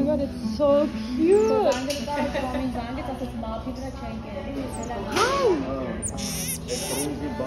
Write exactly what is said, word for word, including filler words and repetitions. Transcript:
god, it's so cute. So I'm gonna start from in Zambia because it's more people are trying to get it. Hi. Oh.